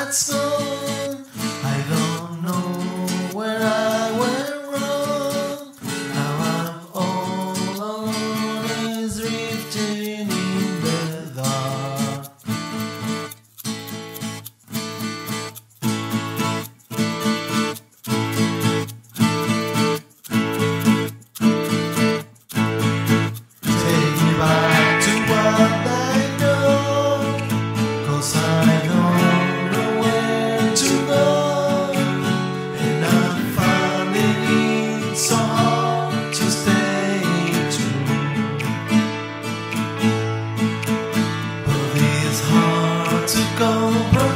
that song. I don't know where I went wrong. Now I'm all alone, is drifting in the dark. Take me back to what I know, 'cause I don't know where to go, and I'm finding it so hard to stay true. But it's hard to comprehend